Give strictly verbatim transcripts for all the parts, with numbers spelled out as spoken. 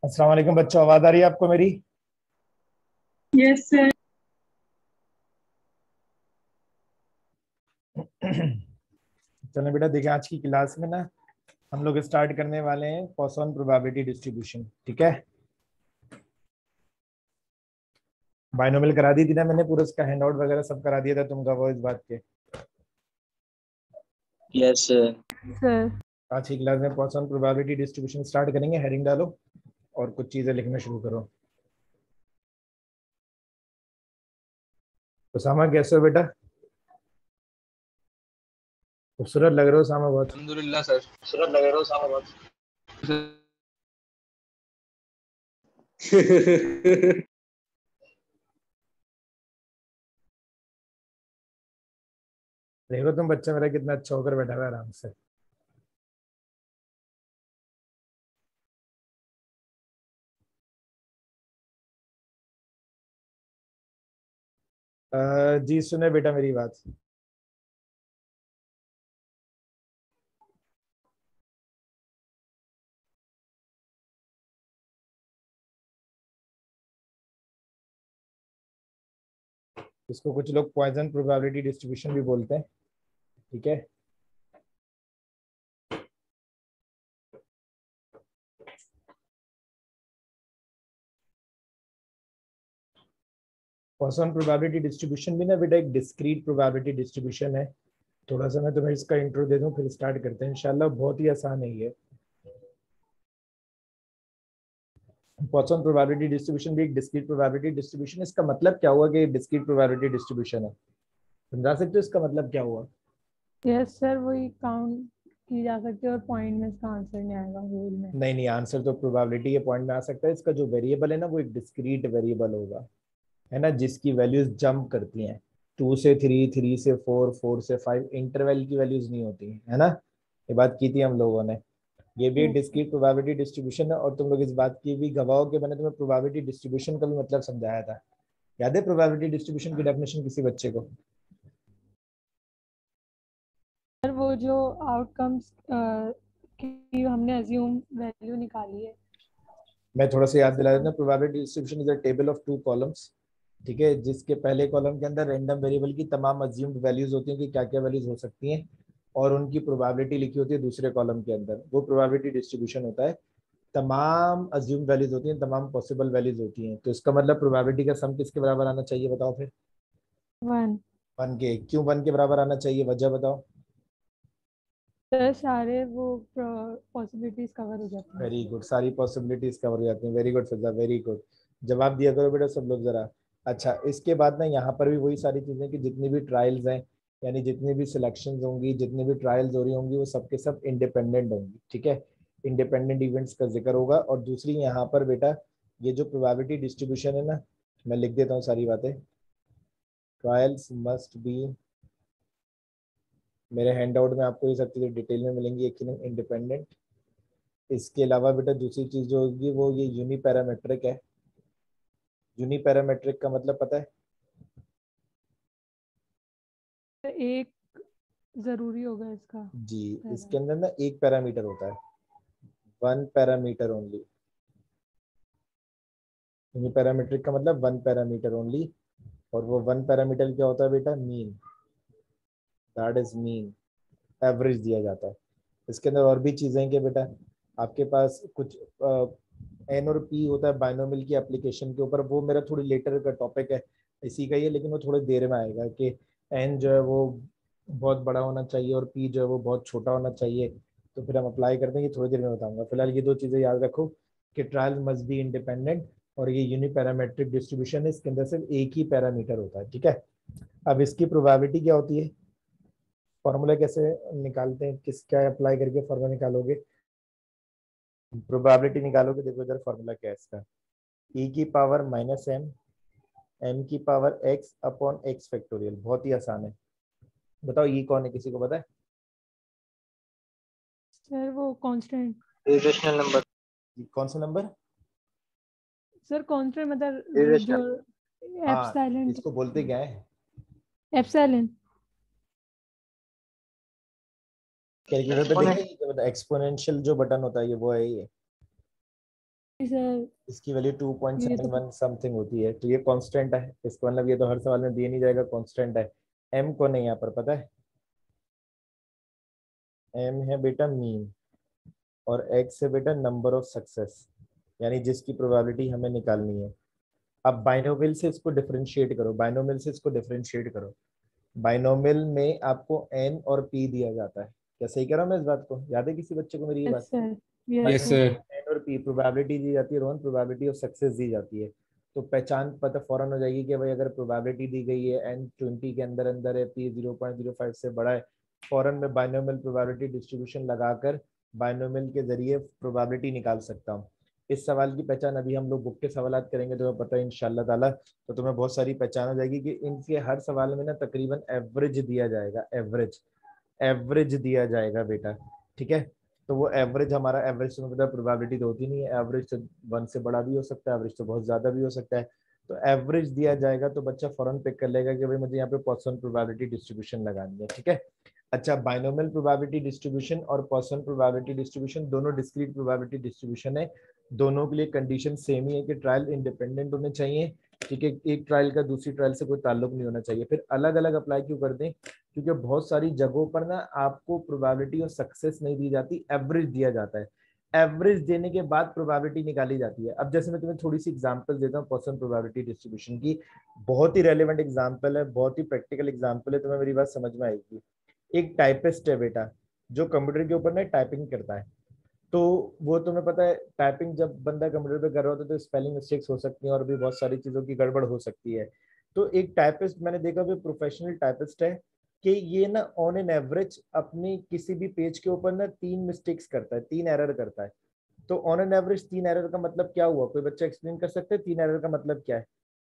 अस्सलाम वालेकुम बच्चों, आवाज आ रही है आपको मेरी? Yes sir. चलो बेटा, देखिए आज की क्लास में ना हम लोग स्टार्ट करने वाले हैं पॉइसन प्रोबेबिलिटी डिस्ट्रीब्यूशन। ठीक है, बाइनोमियल करा दी थी ना मैंने, पूरा उसका हैंड आउट वगैरह सब करा दिया था, तुम गवाह हो इस बात के। Yes sir. सर आज की क्लास में पॉइसन प्रोबेबिलिटी डिस्ट्रीब्यूशन स्टार्ट करेंगे। हेडिंग डालो और कुछ चीजें लिखना शुरू करो। उसामा कैसे हो बेटा? खूबसूरत लग रहे हो उसामा बहुत। अल्हम्दुलिल्लाह सर। खूबसूरत लग रहे हो उसामा बहुत। देखो तुम बच्चा मेरा कितना अच्छा होकर बैठा हुआ है आराम से। अ, जी सुने बेटा मेरी बात। इसको कुछ लोग पॉइजन प्रोबेबिलिटी डिस्ट्रीब्यूशन भी बोलते हैं। ठीक है, पॉइसन प्रोबेबिलिटी डिस्ट्रीब्यूशन भी ना बेटा एक डिस्क्रीट प्रोबेबिलिटी डिस्ट्रीब्यूशन है। थोड़ा सा मैं तुम्हें इसका इंट्रो दे दूं फिर स्टार्ट करते हैं इंशाल्लाह। बहुत ही आसान है ये। पॉइसन प्रोबेबिलिटी डिस्ट्रीब्यूशन भी एक डिस्क्रीट प्रोबेबिलिटी डिस्ट्रीब्यूशन है। इसका मतलब क्या हुआ कि डिस्क्रीट प्रोबेबिलिटी डिस्ट्रीब्यूशन है? समझा सकते हो इसका मतलब क्या हुआ? यस सर, वही काउंट की जा सकती है और पॉइंट में इसका आंसर नहीं आएगा होल में। नहीं नहीं, आंसर तो प्रोबेबिलिटी के पॉइंट में आ सकता है। इसका जो वेरिएबल है ना वो एक डिस्क्रीट वेरिएबल होगा, है ना, जिसकी वैल्यूज जंप करती हैं। टू से थ्री, थ्री से फोर, फोर से फाइव, इंटरवल की वैल्यूज नहीं होती, है ना। ये बात की थी हम लोगों ने। ये भी एक yes sir. Discrete probability distribution है। और तुम लोग इस बात की भी गवाह हो कि मैंने तुम्हें प्रोबेबिलिटी डिस्ट्रीब्यूशन का भी मतलब समझाया था। याद है प्रोबेबिलिटी डिस्ट्रीब्यूशन की डेफिनेशन किसी बच्चे को? सर वो जो आउटकम्स की हमने अज्यूम वैल्यू निकाली है। मैं थोड़ा सा याद दिला देता हूँ। Probability distribution is a table of two columns. ठीक है, जिसके पहले कॉलम के अंदर रैंडम वेरिएबल की तमाम अज्यूम्ड वैल्यूज होती हैं कि क्या क्या वैल्यूज हो सकती हैं, और उनकी प्रोबेबिलिटी लिखी होती है दूसरे कॉलम के अंदर। वो प्रोबेबिलिटी डिस्ट्रीब्यूशन होता है। तमाम अज्यूम्ड वैल्यूज होती हैं, तमाम पॉसिबल वैल्यूज होती हैं। तो इसका मतलब प्रोबेबिलिटी का सम किसके बराबर आना चाहिए बताओ फिर? वन। वन के। क्यों वन के बराबर आना चाहिए, वजह बताओ। सर सारे वो पॉसिबिलिटीज कवर हो जाती हैं वेरी इससे। गुड, सारी पॉसिबिलिटीज कवर हो जाती हैं। Very good Fiza, very good. जवाब दिया करो बेटा सब लोग जरा। अच्छा, इसके बाद ना यहाँ पर भी वही सारी चीजें कि जितनी भी ट्रायल्स हैं, यानी जितनी भी सिलेक्शन होंगी, जितनी भी ट्रायल्स हो रही होंगी, वो सबके सब इंडिपेंडेंट होंगी। ठीक है, इंडिपेंडेंट इवेंट्स का जिक्र होगा। और दूसरी यहाँ पर बेटा, ये जो प्रोबेबिलिटी डिस्ट्रीब्यूशन है ना, मैं लिख देता हूँ सारी बातें। ट्रायल्स मस्ट बी, मेरे हैंड आउट में आपको ये सब चीजें डिटेल में मिलेंगी, एक इंडिपेंडेंट। इसके अलावा बेटा दूसरी चीज जो होगी वो ये यूनिपैरामेट्रिक है। यूनिपैरामेट्रिक का मतलब पता है? एक जरूरी होगा इसका जी, इसके पैरा। अंदर ना एक पैरामीटर होता है, वन पैरामीटर ओनली। यूनिपैरामेट्रिक का मतलब वन पैरामीटर ओनली। और वो वन पैरामीटर क्या होता है बेटा? Mean. That is mean. Average दिया जाता है। इसके अंदर और भी चीजें हैं कि बेटा आपके पास कुछ एन और पी होता है बाइनोमियल की एप्लीकेशन के ऊपर। वो मेरा थोड़ी लेटर का टॉपिक है, इसी का ही है, लेकिन वो थोड़ी देर में आएगा कि एन जो है वो बहुत बड़ा होना चाहिए और पी जो है वो बहुत छोटा होना चाहिए। तो फिर हम अप्लाई करते हैं, ये थोड़ी देर में बताऊंगा। फिलहाल ये दो चीजें याद रखो कि ट्रायल मस्ट बी इंडिपेंडेंट, और ये यूनिपैरामेट्रिक डिस्ट्रीब्यूशन है, इसके अंदर सिर्फ एक ही पैरामीटर होता है। ठीक है, अब इसकी प्रोबेबिलिटी क्या होती है, फॉर्मूला कैसे निकालते हैं, किस क्या अप्लाई करके फॉर्मूला निकालोगे, प्रोबेबिलिटी निकालोगे? देखो इधर फॉर्मूला क्या है इसका। ई की पावर माइनस एम, एम की power X upon X factorial. बहुत ही आसान है। बताओ ई कौन है, किसी को पता है? सर वो कांस्टेंट। Irrational number. कौन सा नंबर? सर कांस्टेंट मतलब जो इरेशनल। हाँ, एप्सिलॉन। इसको बोलते क्या है? एप्सिलॉन। कैलकुलेटर पे देखा, एक्सपोनेंशियल जो बटन होता है ये वो है ये। सर इसकी वैल्यू टू पॉइंट ये सेवन तो वन समथिंग होती है, तो ये कांस्टेंट है। इसका मतलब ये तो हर सवाल में दिए नहीं जाएगा, कांस्टेंट है। एम को नहीं यहाँ पर पता है, एम है बेटा मीन, और एक्स है बेटा नंबर ऑफ सक्सेस, यानी जिसकी प्रोबेबिलिटी हमें निकालनी है। अब बाइनोमियल से इसको डिफरेंशिएट करो, बाइनोमियल से इसको डिफरेंशिएट करो। बाइनोमियल में आपको एन और पी दिया जाता है। क्या सही कह रहा हूँ मैं इस बात को? याद है किसी बच्चे को मेरी ये यस बात? Sir yes yes sir sir. N और पी प्रोबेबिलिटी दी जाती है, रोहन प्रोबेबिलिटी ऑफ सक्सेस दी जाती है। तो पहचान पता फौरन हो जाएगी कि भाई अगर प्रोबेबिलिटी दी गई है एन ट्वेंटी के अंदर अंदर है, P zero point zero five से बड़ा है, फौरन मैं बाइनोमियल प्रोबेबिलिटी डिस्ट्रीब्यूशन लगाकर बाइनोमियल के जरिए प्रोबेबिलिटी निकाल सकता हूँ। इस सवाल की पहचान अभी हम लोग बुक के सवाल करेंगे तो पता है इंशाल्लाह ताला, तो तुम्हें बहुत सारी पहचान हो जाएगी कि इनके हर सवाल में ना तकरीबन एवरेज दिया जाएगा, एवरेज एवरेज दिया जाएगा बेटा, ठीक है। तो वो एवरेज हमारा एवरेज तो मतलब प्रोबेबिलिटी तो होती नहीं है, एवरेज तो वन से बड़ा भी हो सकता है, एवरेज तो बहुत ज्यादा भी हो सकता है। तो एवरेज दिया जाएगा तो बच्चा फौरन पिक कर लेगा कि भाई मुझे यहाँ पे पॉइसन प्रोबेबिलिटी डिस्ट्रीब्यूशन लगानी है, ठीक है। अच्छा, बाइनोमियल प्रोबेबिलिटी डिस्ट्रीब्यूशन और पॉइसन प्रोबेबिलिटी डिस्ट्रीब्यूशन दोनों डिस्क्रीट प्रोबेबिलिटी डिस्ट्रीब्यूशन है। दोनों के लिए कंडीशन सेम ही है कि ट्रायल इंडिपेंडेंट होने चाहिए, ठीक है। एक ट्रायल का दूसरी ट्रायल से कोई ताल्लुक नहीं होना चाहिए। फिर अलग अलग अप्लाई क्यों कर दें? क्योंकि बहुत सारी जगहों पर ना आपको प्रोबेबिलिटी ऑफ सक्सेस नहीं दी जाती, एवरेज दिया जाता है। एवरेज देने के बाद प्रोबेबिलिटी निकाली जाती है। अब जैसे मैं तुम्हें थोड़ी सी एग्जांपल देता हूँ पॉइसन प्रोबेबिलिटी डिस्ट्रीब्यूशन की, बहुत ही रेलेवेंट एग्जांपल है, बहुत ही प्रैक्टिकल एग्जांपल है, तुम्हें मेरी बात समझ में आएगी। एक टाइपिस्ट है बेटा जो कंप्यूटर के ऊपर ना टाइपिंग करता है, तो वो तुम्हें पता है टाइपिंग जब बंदा कंप्यूटर पे कर रहा होता है तो स्पेलिंग मिस्टेक्स हो सकती हैं और भी बहुत सारी चीजों की गड़बड़ हो सकती है। तो एक टाइपिस्ट मैंने देखा भी प्रोफेशनल टाइपिस्ट है कि ये ना ऑन एन एवरेज अपनी किसी भी पेज के ऊपर ना तीन मिस्टेक्स करता है, तीन एरर करता है। तो ऑन एन एवरेज तीन एरर का मतलब क्या हुआ? कोई बच्चा एक्सप्लेन कर सकता है तीन एरर का मतलब क्या है?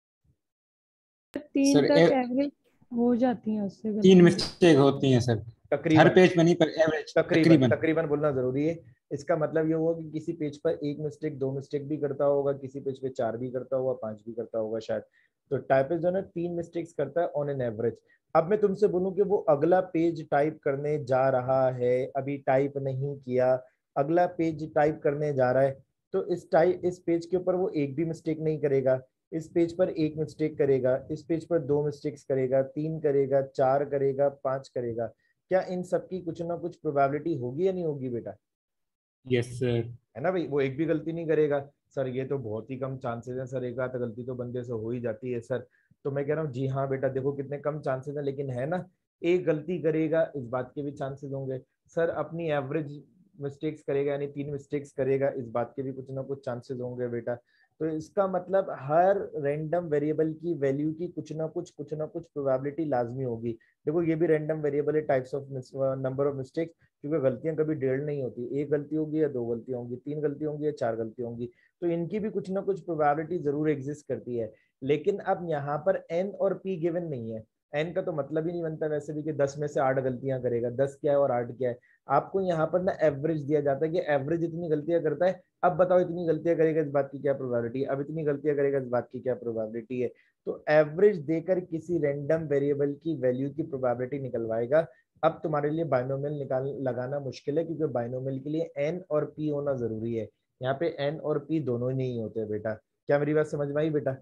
तीन सर तक ए, एवरेज हो जाती है उससे तीन गलती। मिस्टेक होती हैं सर, हर तकरीबन पेज पे नहीं पर एवरेज तकरीबन तकरीबन। तकरीबन बोलना जरूरी है। इसका मतलब ये हुआ कि किसी पेज पर एक मिस्टेक दो मिस्टेक भी करता होगा, किसी पेज पे चार भी करता होगा, पांच भी करता होगा शायद। तो टाइपिस्ट जो है तीन मिस्टेक्स करता है ऑन एन एवरेज। अब मैं तुमसे बोलूं कि वो अगला पेज टाइप करने जा रहा है, अभी टाइप नहीं किया, अगला पेज टाइप करने जा रहा है, तो इस टाइप इस पेज के ऊपर वो एक भी मिस्टेक नहीं करेगा, इस पेज पर एक मिस्टेक करेगा, इस पेज पर दो मिस्टेक्स करेगा, तीन करेगा, चार करेगा, पांच करेगा। क्या इन सबकी कुछ ना कुछ प्रोबेबिलिटी होगी या नहीं होगी बेटा? Yes sir. है ना भाई, वो एक भी गलती नहीं करेगा। सर ये तो बहुत ही कम चांसेस है सर, एक आध गलती तो बंदे से हो ही जाती है सर। तो मैं कह रहा हूँ जी हाँ बेटा, देखो कितने कम चांसेस है, लेकिन है ना, एक गलती करेगा इस बात के भी चांसेस होंगे। सर अपनी एवरेज मिस्टेक्स करेगा यानी तीन मिस्टेक्स करेगा, इस बात के भी कुछ ना कुछ चांसेस होंगे बेटा। तो इसका मतलब हर रैंडम वेरिएबल की वैल्यू की कुछ ना कुछ कुछ ना कुछ प्रोबेबिलिटी लाजमी होगी। देखो ये भी रैंडम वेरिएबल है, types of number of mistakes, क्योंकि गलतियां कभी डेढ़ नहीं होती, एक गलती होगी या दो गलती होंगी, तीन गलती होंगी या चार गलती होंगी, तो इनकी भी कुछ ना कुछ प्रोबेबिलिटी जरूर एग्जिस्ट करती है। लेकिन अब यहाँ पर एन और पी गिवन नहीं है। एन का तो मतलब ही नहीं बनता वैसे भी कि दस में से आठ गलतियां करेगा, दस क्या है और आठ क्या है। आपको यहाँ पर ना एवरेज दिया जाता है कि एवरेज इतनी गलतियां करता है, अब बताओ इतनी गलतियां करेगा इस बात की क्या प्रोबेबिलिटी है, अब इतनी गलतियां करेगा इस बात की क्या प्रोबेबिलिटी है। तो एवरेज देकर किसी रैंडम वेरिएबल की वैल्यू की प्रोबेबिलिटी निकलवाएगा। अब तुम्हारे लिए बाइनोमियल निकाल लगाना मुश्किल है, क्योंकि बाइनोमियल के लिए एन और पी होना जरूरी है। यहाँ पे एन और पी दोनों ही नहीं होते बेटा। क्या मेरी बात समझ में आई बेटा?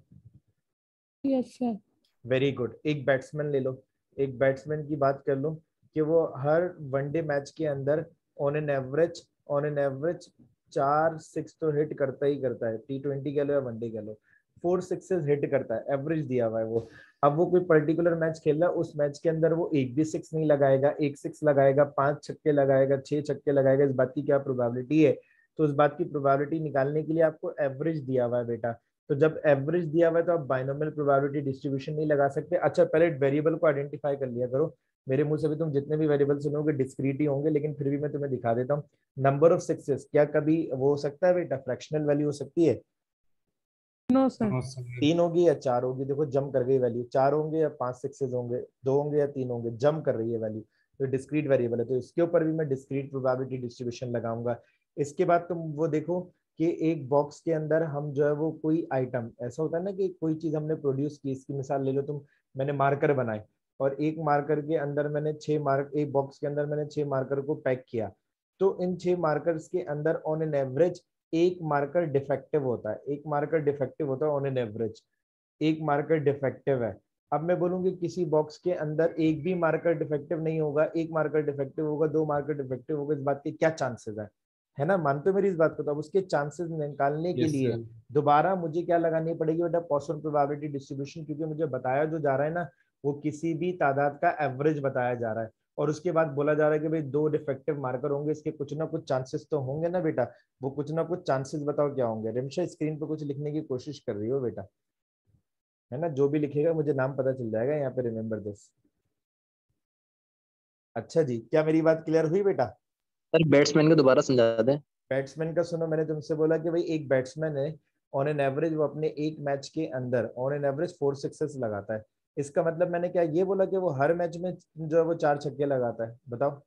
Yes sir. Very good. एक बैट्समैन ले लो, एक बैट्समैन की बात कर लो कि वो हर वनडे मैच के अंदर on an average on an average चार सिक्स तो हिट करता ही करता है, टी ट्वेंटी कह लो या वनडे कह लो, फोर सिक्सेस हिट करता है, एवरेज दिया हुआ है वो। अब वो कोई पर्टिकुलर मैच खेल रहा है, उस मैच के अंदर वो एक भी सिक्स नहीं लगाएगा, एक सिक्स लगाएगा, पांच छक्के लगाएगा, छह छक्के लगाएगा, इस बात की क्या प्रोबेबिलिटी है? तो उस बात की प्रोबेबिलिटी निकालने के लिए आपको एवरेज दिया हुआ है बेटा। तो जब एवरेज दिया हुआ है तो आप बाइनोमियल प्रोबेबिलिटी डिस्ट्रीब्यूशन नहीं लगा सकते। अच्छा पहले वेरिएबल को आइडेंटिफाई कर लिया करो। मेरे मुंह से भी तुम जितने भी वेरिएबल सुनोगे डिस्क्रीट ही होंगे, लेकिन फिर भी मैं तुम्हें दिखा देता हूँ। नंबर ऑफ सिक्सेस क्या कभी वो हो सकता है बेटा? फ्रैक्शनल वैल्यू हो सकती है? No sir. No sir. तीन होगी या चार होगी? देखो जम कर गई वैल्यू, चार होंगे या पांच सिक्सेस होंगे, दो होंगे या तीन होंगे, जम कर रही है वैल्यू। तो डिस्क्रीट वेरिएबल है, तो इसके ऊपर भी मैं डिस्क्रीट प्रोबेबिलिटी डिस्ट्रीब्यूशन लगाऊंगा। इसके बाद तुम वो देखो कि एक बॉक्स के अंदर हम जो है वो कोई आइटम ऐसा होता है ना कि कोई चीज हमने प्रोड्यूस की, इसकी मिसाल ले लो तुम, मैंने मार्कर बनाए और एक मार्कर के अंदर मैंने छह मार्क एक बॉक्स के अंदर मैंने छह मार्कर को पैक किया। तो इन छह मार्कर्स के अंदर ऑन एन एवरेज एक मार्कर डिफेक्टिव होता है, एक मार्कर डिफेक्टिव होता है ऑन एन एवरेज, एक मार्कर डिफेक्टिव है। अब मैं बोलूंगी किसी बॉक्स के अंदर एक भी मार्कर डिफेक्टिव नहीं होगा, एक मार्कर डिफेक्टिव होगा, दो मार्कर डिफेक्टिव होगा, इस बात के क्या चांसेस है है ना? मानते हो मेरी इस बात को? तो अब उसके चांसेस निकालने के यस लिए सर। दोबारा मुझे क्या लगानी पड़ेगी बेटा? पॉइसन प्रोबेबिलिटी डिस्ट्रीब्यूशन, क्योंकि मुझे बताया जो जा रहा है ना वो किसी भी तादाद का एवरेज बताया जा रहा है, और उसके बाद बोला जा रहा है कि भाई दो डिफेक्टिव मार्कर होंगे, इसके कुछ ना कुछ चांसेस तो होंगे ना बेटा। वो कुछ ना कुछ चांसेस बताओ क्या होंगे? रिमशा स्क्रीन पे कुछ लिखने की कोशिश कर रही हो बेटा, है ना? जो भी लिखेगा मुझे नाम पता चल जाएगा यहाँ पे, रिमेम्बर दिस। अच्छा जी, क्या मेरी बात क्लियर हुई बेटा? सर बैट्समैन को दोबारा समझा दें। बैट्समैन का सुनो, मैंने तुमसे बोला कि भाई एक बैट्समैन है, ऑन एन एवरेज वो अपने एक मैच के अंदर on an average four sixes लगाता है। इसका मतलब मैंने क्या ये बोला कि वो हर मैच में जो है वो चार छक्के लगाता है? बताओ।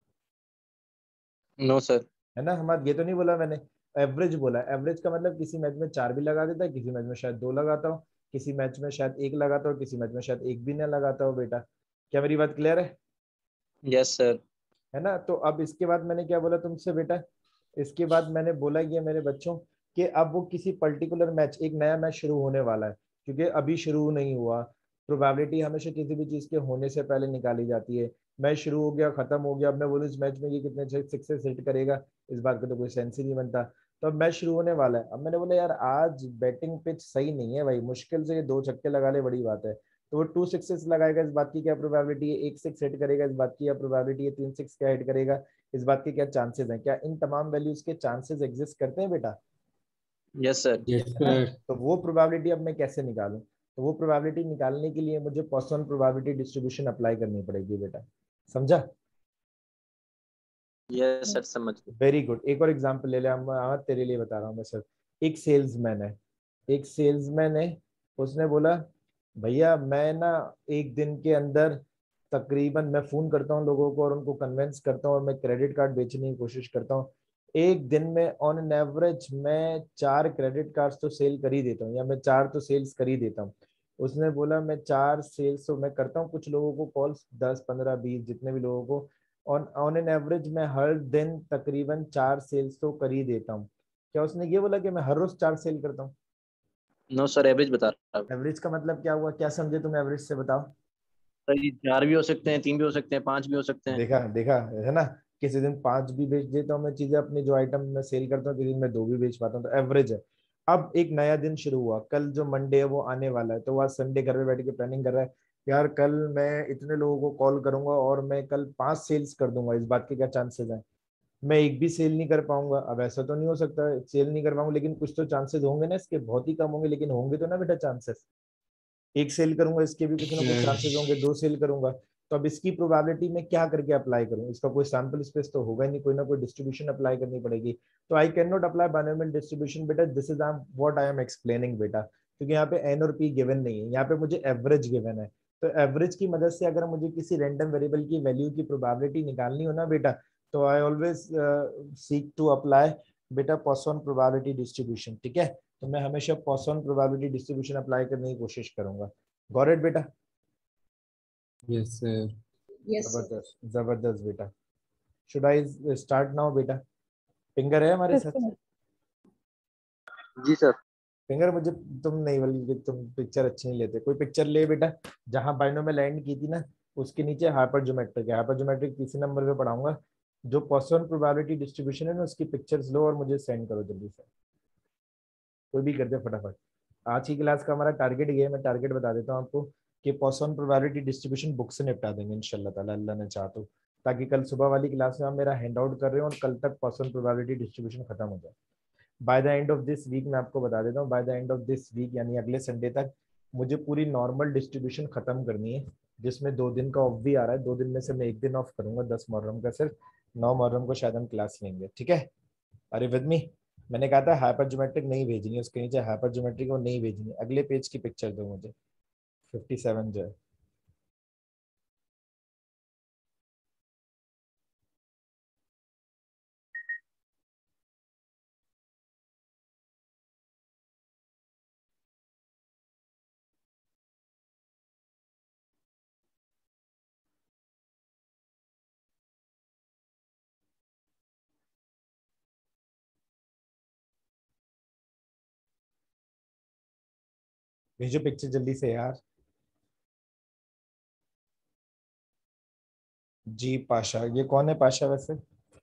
No sir. है ना? हमारा ये तो नहीं बोला मैंने, एवरेज बोला। एवरेज का मतलब किसी मैच में चार भी लगा देता है, किसी मैच में शायद दो लगाता हो, किसी मैच में शायद एक लगाता हो, किसी मैच में शायद एक भी ना लगाता हो बेटा। क्या मेरी बात क्लियर है? Yes sir. है ना? तो अब इसके बाद मैंने क्या बोला तुमसे बेटा? इसके बाद मैंने बोला कि मेरे बच्चों कि अब वो किसी पर्टिकुलर मैच, एक नया मैच शुरू होने वाला है, क्योंकि अभी शुरू नहीं हुआ। प्रोबेबिलिटी हमेशा किसी भी चीज के होने से पहले निकाली जाती है। मैच शुरू हो गया, खत्म हो गया, अब मैं बोलूँ इस मैच में ये कितने सिक्सेस हिट करेगा, इस बात का तो कोई सेंस ही नहीं बनता। तो अब मैच शुरू होने वाला है, अब मैंने बोला यार आज बैटिंग पिच सही नहीं है भाई, मुश्किल से ये दो छक्के लगा ले, बड़ी बात है। तो वो टू सिक्सेस लगाएगा, इस बात की क्या प्रोबेबिलिटी है? एक सिक्स हिट करेगा, इस बात की क्या प्रोबेबिलिटी है? तीन सिक्स क्या हिट करेगा, इस बात के क्या चांसेस हैं? क्या इन तमाम वैल्यूज के चांसेस एग्जिस्ट करते हैं बेटा? Yes sir. यस है ना? सर। तो वो प्रोबेबिलिटी अब मैं कैसे निकालूं? तो वो प्रोबेबिलिटी निकालने के लिए मुझे पॉइसन प्रोबेबिलिटी डिस्ट्रीब्यूशन अप्लाई करनी पड़ेगी बेटा। समझा? यस सर समझ गए। Very good. एक और एग्जांपल ले ले, हम हाँ, तेरे लिए बता रहा हूँ मैं सर। एक सेल्समैन है, एक सेल्समैन है, उसने बोला भैया मैं ना एक दिन के अंदर तकरीबन, मैं फोन करता हूँ लोगों को और उनको कन्विंस करता हूँ और मैं क्रेडिट कार्ड बेचने की कोशिश करता हूँ। एक दिन में ऑन एन एवरेज मैं चार क्रेडिट कार्ड्स तो सेल कर ही देता हूँ, या मैं चार तो सेल्स कर ही देता हूँ। उसने बोला मैं चार सेल्स तो मैं करता हूँ, कुछ लोगों को कॉल्स, दस पंद्रह बीस जितने भी लोगों को, ऑन ऑन एन एवरेज मैं हर दिन तकरीबन चार सेल्स तो कर ही देता हूँ। क्या उसने ये बोला कि मैं हर रोज चार सेल करता हूँ? नो सर एवरेज बता रहा हूँ। एवरेज का मतलब क्या हुआ? क्या समझे तुम एवरेज से? बताओ। सर ये चार भी हो सकते हैं, तीन भी हो सकते हैं, पांच भी हो सकते हैं। देखा देखा, है ना? किसी दिन पांच भी बेच देता हूँ मैं चीजें अपनी, जो आइटम मैं सेल करता हूँ, किसी दिन मैं दो भी बेच पाता हूँ, तो एवरेज है। अब एक नया दिन शुरू हुआ, कल जो मंडे है वो आने वाला है, तो वो आज संडे घर में बैठ के प्लानिंग कर रहा है, यार कल मैं इतने लोगों को कॉल करूंगा और मैं कल पांच सेल्स कर दूंगा, इस बात के क्या चांसेस हैं? मैं एक भी सेल नहीं कर पाऊंगा। अब ऐसा तो नहीं हो सकता सेल नहीं कर पाऊंगा, लेकिन कुछ तो चांसेस होंगे ना इसके, बहुत ही कम होंगे लेकिन होंगे तो ना बेटा चांसेस। एक सेल करूंगा इसके भी कुछ ना कुछ चांसेस होंगे, दो सेल करूंगा। तो अब इसकी प्रोबेबिलिटी में क्या करके अप्लाई करूं? इसका कोई सैंपल स्पेस तो होगा ही नहीं, कोई ना कोई डिस्ट्रीब्यूशन अप्लाई करनी पड़ेगी। तो I can not apply binomial distribution बेटा, this is I what I am explaining बेटा, क्योंकि यहाँ पे एन और पी गिवन नहीं है, यहाँ पे मुझे एवरेज गिवन है। तो एवरेज की मदद से अगर मुझे किसी रैंडम वेरिएबल की वैल्यू की प्रोबेबिलिटी निकालनी हो ना बेटा, तो I always seek to apply बेटा पॉइसन प्रोबेबिलिटी डिस्ट्रीब्यूशन। ठीक है? तो मैं हमेशा पॉइसन प्रोबेबिलिटी डिस्ट्रीब्यूशन अप्लाई करने की कोशिश करूंगा। गॉट इट बेटा? Yes sir. Yes, sir. जबरदस्त जबरदस्त बेटा। शुड आई स्टार्ट नाउ बेटा? फिंगर है हमारे यस साथ? सर। जी सर। फिंगर मुझे, तुम नहीं, बल्कि तुम पिक्चर अच्छी नहीं लेते, कोई पिक्चर ले बेटा। जहां बाइनो में लैंड की थी ना, उसके नीचे हाइपर ज्योमेट्रिक है, हाइपर ज्योमेट्रिक तीसरे नंबर पे पढ़ाऊंगा। जो पॉइसन प्रोबेबिलिटी डिस्ट्रीब्यूशन है ना, उसकी पिक्चर्स लो और मुझे सेंड करो जल्दी से। कोई भी कर दे फटाफट। आज की क्लास का हमारा टारगेट ये है, मैं टारगेट बता देता हूँ आपको, कि पॉइसन प्रोबेबिलिटी डिस्ट्रीब्यूशन बुक से निपटा देंगे इंशाल्लाह ताला, अल्लाह ने चाहा तो, ताकि कल सुबह वाली क्लास में आप मेरा हैंड आउट कर रहे हो और कल तक पॉइसन प्रोबेबिलिटी डिस्ट्रीब्यूशन खत्म हो जाए। By the end of this week, मैं आपको बता देता हूँ, by the end of this week यानी अगले संडे तक मुझे पूरी नॉर्मल डिस्ट्रीब्यूशन खत्म करनी है, जिसमें दो दिन का ऑफ भी आ रहा है। दो दिन में से मैं एक दिन ऑफ करूंगा, दस मुहर्रम का सिर्फ, नौ मुहर्रम को शायद हम क्लास लेंगे। ठीक है? अरे विद मी, मैंने कहा था हाइपर ज्योमेट्रिक नहीं भेजनी है, उसके नीचे हाइपर ज्योमेट्रिक वो नहीं भेजनी है, अगले पेज की पिक्चर दो मुझे, फिफ्टी सेवन जो है। भेजो पिक्चर जल्दी से यार। जी पाशा, ये कौन है पाशा वैसे?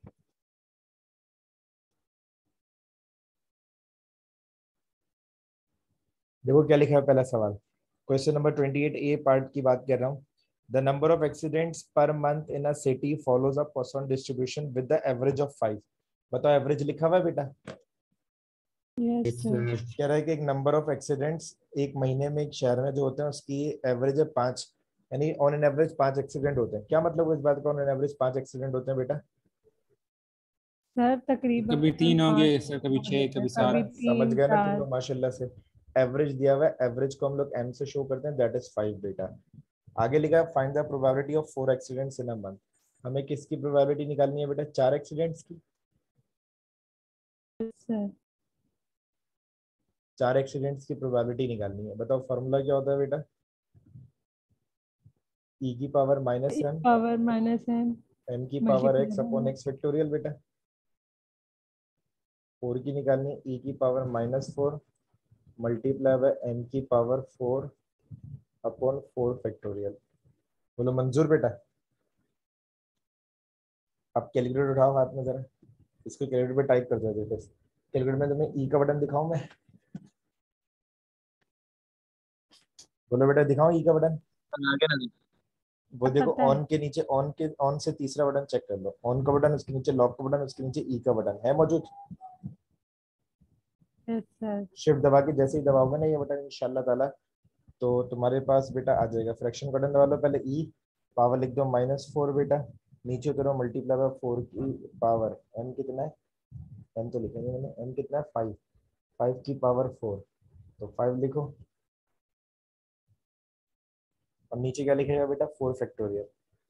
देखो क्या लिखा है पहला सवाल। Question number twenty eight A part की बात कर रहा हूँ। The number of accidents per month in a city follows a percent distribution with the average of five. बताओ एवरेज लिखा हुआ है बेटा? Yes yes, sir. sir. कह रहा है कि एक नंबर ऑफ एक्सीडेंट्स एक महीने में एक शहर में जो होते हैं उसकी एवरेज है पांच, यानी ऑन एन एवरेज पांच एक्सीडेंट होते हैं। क्या मतलब हुआ इस बात का, ऑन एन एवरेज पांच एक्सीडेंट होते हैं बेटा? सर तकरीबन कभी तीन होंगे पाँच सर, कभी छह, होते हैं, कभी कभी सात। समझ तीन गए ना तुम चार। लोग माशाल्लाह से। एवरेज दिया हुआ है, एवरेज को हम लोग एम से शो करते हैं, दैट इज फाइव बेटा। आगे लिखा है find the probability of four accidents in a month. हमें किसकी प्रोबेबिलिटी निकालनी है बेटा? चार एक्सीडेंट्स की। सर चार एक्सीडेंट्स की प्रोबेबिलिटी निकालनी है। बताओ फॉर्मूला क्या होता है बेटा? ई की power minus M, power minus M M की power X upon multiply. X factorial बेटा। फोर की निकालनी है, ई की power minus four multiply by M की power four upon four factorial. बोलो मंजूर बेटा? अब कैलकुलेटर उठाओ हाथ में जरा, इसको कैलकुलेटर पे टाइप कर दो बेटा। कैलकुलेटर में तुम्हें ई का बटन दिखाऊं मैं? बोलो बेटा दिखाऊं ई का बटन? आगे ना। वो देखो पता है। ऑन के नीचे, ऑन के ऑन से तीसरा बटन चेक कर लो। ऑन का बटन, उसके नीचे लॉक का बटन, उसके नीचे ई का बटन है मौजूद। Yes sir. शिफ्ट दबा के जैसे ही दबाओगे ना ये बटन इंशाल्लाह ताला, तो तुम्हारे पास बेटा आ जाएगा। फ्रैक्शन बटन दबा लो पहले, ई पावर लिख दो माइनस फोर बेटा, नीचे उतरो मल्टीप्लाई बाय फोर की पावर एम कितना है? एम तो लिखेंगे मैंने, एम कितना है? फाइव। फाइव की पावर फोर, तो फाइव लिखो। और नीचे क्या लिखेगा बेटा? Four factorial.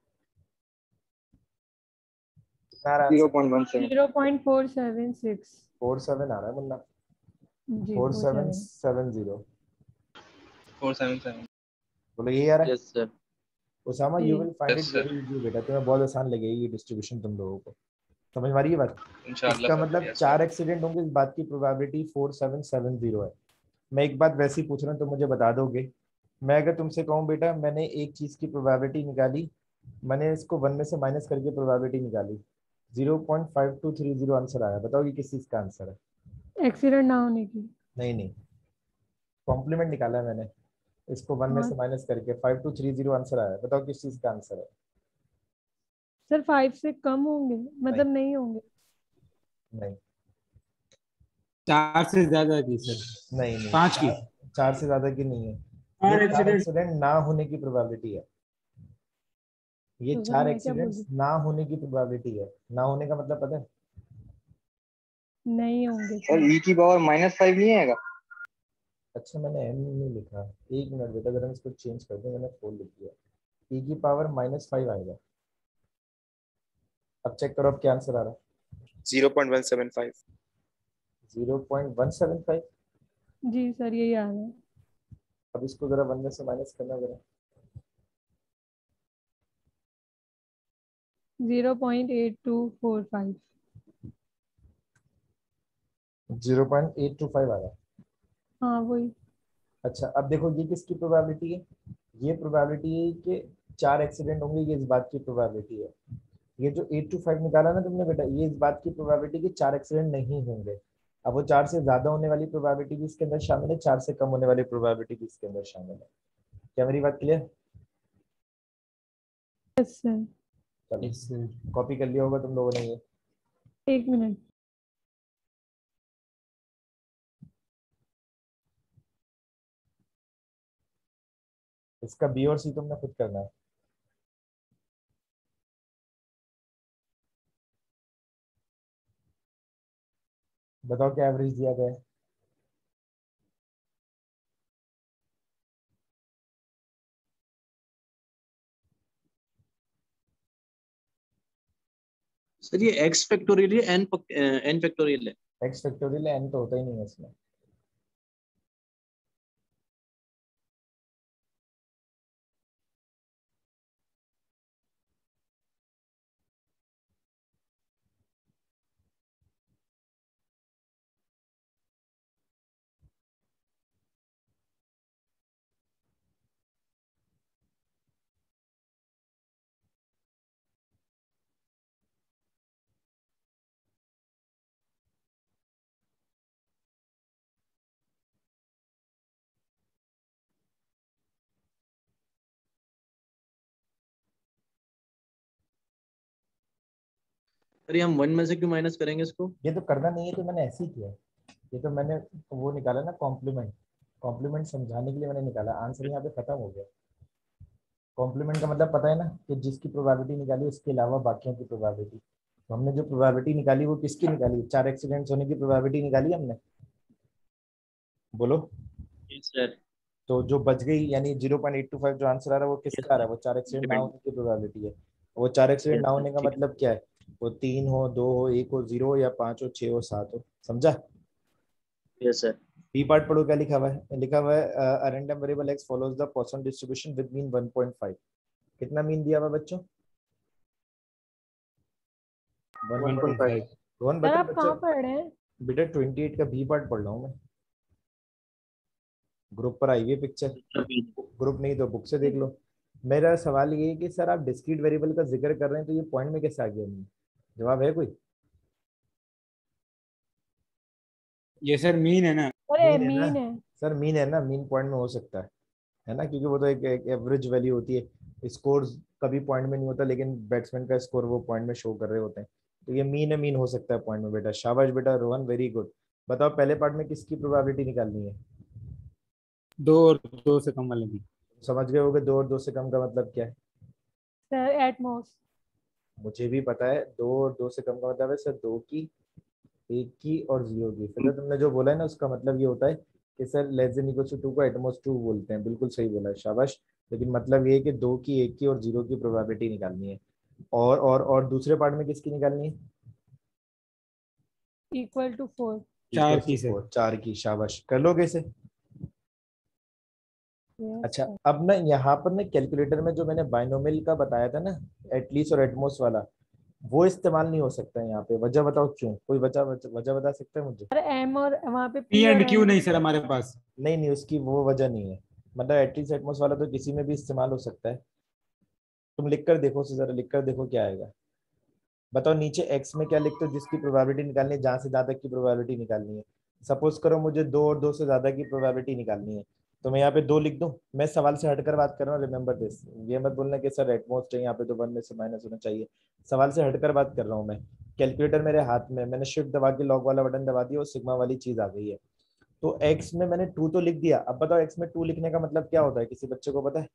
कितना आ रहा है zero answer? Point one seven zero point four seven six. Four seven आ रहा है मुन्ना। जी four four seven seven. Seven zero. Four seven seven. बोलो यही आ रहा है? Yes sir. Usama ji you will find it yes sir, very easy बेटा, तुम्हें बहुत आसान लगेगी ये डिस्ट्रीब्यूशन तुम लोगों को। समझ में आ रही है बात? इंशाल्लाह इसका सर। मतलब यस चार सर। एक्सीडेंट होंगे इस बात की probability four seven seven zero है। मैं एक बात वैसे ही पूछ रहा हूँ तो मुझे बता दोगे? मैं अगर तुमसे कहूँ बेटा मैंने एक चीज की प्रोबेबिलिटी निकाली, मैंने इसको वन में से माइनस करके प्रोबेबिलिटी निकाली, zero point five two three zero answer आया। बताओ ये किस चीज का आंसर है? एक्सीडेंट ना होने की। नहीं नहीं, कॉम्प्लीमेंट निकाला है मैंने, इसको वन में हाँ से माइनस करके five two three zero answer आया। बताओ किस चीज का आंसर है? सर फाइव से कम होंगे, नहीं मतलब नहीं होंगे। नहीं चार से ज्यादा की सर। नहीं नहीं, पांच की। चार, चार से ज्यादा की नहीं है। ये चार चार एक्सीडेंट। एक्सीडेंट ना होने की प्रोबेबिलिटी है। ये तो सर चार मैं क्या बोल एक्सीडेंट्स रही ना होने की प्रोबेबिलिटी है। ना होने का मतलब पता है? नहीं होंगे सर सर। ई की पावर माइनस फाइव नहीं आएगा? अच्छा मैंने एम नहीं लिखा, एक मिनट बेटा जरा मैं इसको चेंज कर दूं, मैंने फोर लिख दिया। ई की पावर माइनस फाइव आएगा। अब चेक करो अब क्या आंसर आ रहा है? Zero point one seven five. Zero point one seven five. जी सर यही आ रहा है। अब इसको जरा वन में से माइनस करना जरा। Zero point eight two four five. Zero point eight two five आ रहा है। हाँ वही। अच्छा अब देखो ये किसकी प्रोबेबिलिटी है? ये प्रोबेबिलिटी है कि चार एक्सीडेंट होंगे, ये इस बात की प्रोबेबिलिटी है। ये जो एट टू फाइव निकाला ना तुमने बेटा, ये इस बात की प्रोबेबिलिटी कि चार एक्सीडेंट नहीं होंगे। अब वो चार से ज्यादा होने वाली प्रोबेबिलिटी भी इसके अंदर शामिल है, चार से कम होने वाली प्रोबेबिलिटी भी इसके अंदर शामिल है। क्या मेरी बात क्लियर? Yes sir. चलो यस सर। कॉपी कर लिया होगा तुम लोगों ने ये। एक मिनट। इसका बी और सी तुमने खुद करना है। बताओ क्या एवरेज दिया गया है? सर ये एक्स फैक्टोरियल है, एन एन फैक्टोरियल है? एक्स फैक्टोरियल एन तो होता ही नहीं है इसमें। अरे हम वन में से क्यों माइनस करेंगे इसको? ये तो करना नहीं है, तो मैंने ऐसे ही किया है। ये तो मैंने वो निकाला ना, कॉम्प्लीमेंट। कॉम्प्लीमेंट समझाने के लिए मैंने निकाला, आंसर यहाँ पे खत्म हो गया। कॉम्प्लीमेंट का मतलब पता है ना, कि जिसकी प्रोबेबिलिटी निकाली उसके अलावा बाकियों की प्रोबेबिलिटी। तो हमने जो प्रोबेबिलिटी निकाली वो किसकी निकाली? चार एक्सीडेंट्स होने की प्रोबेबिलिटी निकाली हमने, बोलो। Yes sir. तो जो बच गई, यानी zero point eight two five जो आंसर आ रहा है वो यस किसका आ रहा है? वो चार एक्सीडेंट ना होने की प्रोबेबिलिटी है। वो चार एक्सीडेंट ना सर होने का ठीक मतलब क्या है? वो तीन हो, दो हो, एक हो, जीरो हो, या पांच हो, छह हो, सात हो। समझा? है। Yes sir. बी पार्ट पढ़ो, क्या लिखा हुआ है? लिखा हुआ है a random variable X follows the Poisson distribution with mean one point five. कितना मीन दिया हुआ बच्चों? One point five. One point five. Rohan sir बता आप बच्चा। कहाँ पढ़ रहे हैं? बेटा अट्ठाईस का बी पार्ट पढ़ रहा हूँ मैं। ग्रुप पर आई हुई है पिक्चर, ग्रुप नहीं तो बुक से देख लो। मेरा सवाल ये है कि सर आप डिस्क्रीट वेरिएबल का जिक्र कर रहे हैं, तो ये पॉइंट में कैसे आ गया? नहीं, जवाब है कोई? ये सर मीन है ना? अरे मीन है ना मीन है। सर, मीन है ना, मीन पॉइंट में हो सकता है है ना, क्योंकि वो तो एक, एक एवरेज वैल्यू होती है। स्कोर कभी पॉइंट में नहीं होता, लेकिन बैट्समैन का स्कोर वो पॉइंट में शो कर रहे होते हैं। तो ये मीन है, मीन हो सकता है पॉइंट में। बेटा शाबाश बेटा रोहन, वेरी गुड। बताओ पहले पार्ट में किसकी प्रोबेबिलिटी निकालनी है? दो और दो से कम वाले की। समझ गए होगे, दो और दो से कम का मतलब क्या है? Sir at most. मुझे भी पता है, दो और दो से कम का मतलब है सर दो की, एक की और जीरो की। फिर तो तुमने जो बोला है ना, उसका मतलब ये होता है कि sir less than equal to two को एटमॉस टू बोलते हैं। बिल्कुल सही बोला है, शाबाश। लेकिन मतलब ये है कि दो की, एक की और जीरो की प्रोबेबिलिटी निकालनी है। और और और दूसरे पार्ट में किसकी निकालनी है? Equal to four. चार इक्वल टू की सर। फोर, चार की। शाबाश, कर लोगे इसे? यस अच्छा, सर। अब ना यहाँ पर ना कैलकुलेटर में जो मैंने बाइनोमियल का बताया था ना, एटलीस्ट और एटमोस्ट वाला, वो इस्तेमाल नहीं हो सकता है यहाँ पे। वजह बताओ क्यों? कोई वजह वजह बता सकता है मुझे? अरे एम और वहाँ पे पी पी और एंड क्यू एन। नहीं सर हमारे पास। नहीं नहीं, उसकी वो वजह नहीं है। मतलब एटलीस्ट एटमोस्ट वाला तो किसी में भी इस्तेमाल हो सकता है। तुम लिख कर देखो, से जरा लिख कर देखो क्या आएगा। बताओ नीचे एक्स में क्या लिखते हो जिसकी प्रोबेबिलिटी निकालनी है, जहां से ज्यादा की प्रोबेबिलिटी निकालनी है। सपोज करो मुझे दो और दो से ज्यादा की प्रोबेबिलिटी निकालनी है, तो मैं यहाँ पे दो लिख दूं। मैं सवाल से हटकर बात कर रहा हूँ, रिमेंबर दिस। ये मत बोलना कि सर एटमोस्ट है यहाँ पे तो वन में से माइनस होना चाहिए। सवाल से हटकर बात कर रहा हूँ मैं। कैलकुलेटर मेरे हाथ में, मैंने शिफ्ट दबा के लॉग वाला बटन दबा दिया और सिग्मा वाली चीज आ गई है। तो एक्स में मैंने टू तो लिख दिया। अब बताओ एक्स में टू लिखने का मतलब क्या होता है? किसी बच्चे को पता है?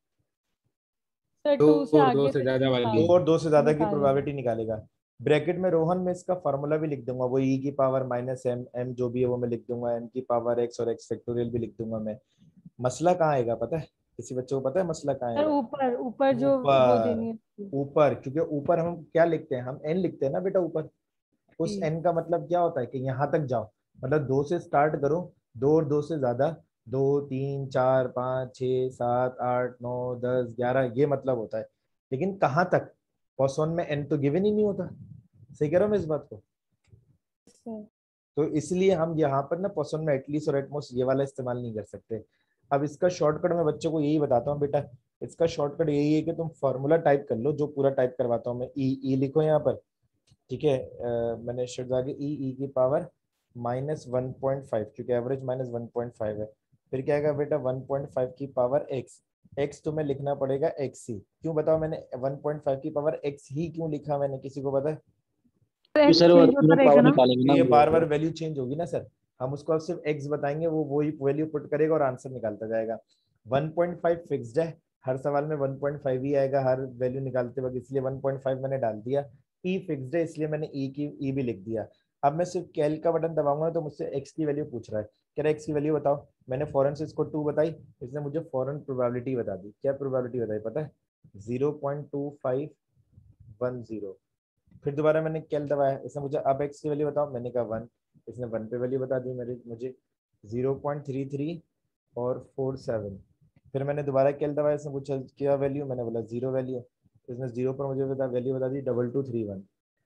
सर दो टू से और दो आगे से फिर ज्यादा वाली। दो निकाल और दो से ज्यादा की निकालेगा। प्रोबेबिलिटी निकालेगा। ब्रैकेट में रोहन में इसका फॉर्मूला भी लिख दूंगा, वो ई की पावर माइनस एम, एम जो भी है वो मैं लिख दूंगा, एम की पावर एक्स और एक्स फैक्टोरियल भी लिख दूंगा मैं। मसला कहाँ आएगा पता है? किसी बच्चे को पता है मसला कहाँ सर आएगा? ऊपर ऊपर जो वो ऊपर। देनी है। ऊपर, क्योंकि ऊपर हम क्या लिखते हैं? हम एन लिखते हैं ना बेटा ऊपर। उस जी। एन का मतलब क्या होता है? कि यहाँ तक जाओ, मतलब दो से स्टार्ट करो, दो और दो से ज्यादा, दो, तीन, चार, पाँच, छः, सात, आठ, नौ, दस, ग्यारह, ये मतलब होता है। लेकिन कहाँ तक? पॉइसन में एन तो गिवन ही नहीं होता। सही कह रहा हूँ मैं इस बात को? सर तो इसलिए हम यहाँ पर ना पॉइसन में एटलीस्ट और एटमोस्ट ये वाला इस्तेमाल नहीं कर सकते। अब इसका शॉर्टकट मैं बच्चों को यही बताता हूँ बेटा। इसका शॉर्टकट यही है कि तुम फॉर्मूला टाइप कर लो, जो पूरा टाइप करवाता हूँ मैं। ई ई लिखो यहाँ पर, ठीक है? अ, मैंने शिफ्ट आगे ई ई की power minus one point five, क्योंकि average minus one point five है। फिर क्या आएगा बेटा? वन पॉइंट फाइव की पावर एक्स। एक्स तुम्हें लिखना पड़ेगा एक्स ही। क्यों बताओ? मैंने वन पॉइंट फाइव की पावर एक्स ही क्यों लिखा? मैंने किसी को पता है? क्योंकि एक्स सर वो चेंज होता तीनों रहेगा पावर ना। निकालेंगे ना ये हम बार लोग। बार वैल्यू चेंज होगी ना सर। हम उसको अब सिर्फ एक्स बताएंगे, वो वही वैल्यू पुट करेगा और आंसर निकालता जाएगा। वन पॉइंट फाइव फिक्स्ड है, हर सवाल में वन पॉइंट फाइव ही आएगा हर वैल्यू निकालते वक्त, इसलिए वन पॉइंट फाइव मैंने डाल दिया। ई फिक्स्ड है, इसलिए मैंने ई की ई भी लिख दिया। अब मैं सिर्फ कैल का बटन दबाऊंगा तो मुझसे एक्स की वैल्यू पूछ रहा है। कह रहा है एक्स की वैल्यू बताओ। मैंने फॉरन से इसको टू बताई, इसने मुझे फॉरन प्रोबेबिलिटी बता दी। क्या प्रोबेबिलिटी बताई पता है? Zero point two five one zero. फिर दोबारा मैंने कैल दबाया, इसने मुझे अब एक्स की वैल्यू बताओ, मैंने कहा वन। इसने वन पे वैल्यू बता दी मेरी मुझे, जीरो पॉइंट थ्री थ्री और फोर सेवन। फिर मैंने दोबारा कैल दबाया, इसने पूछा क्या वैल्यू, मैंने बोला जीरो वैल्यू। इसने जीरो पर मुझे बता वैल्यू बता दी डबल टू थ्री वन।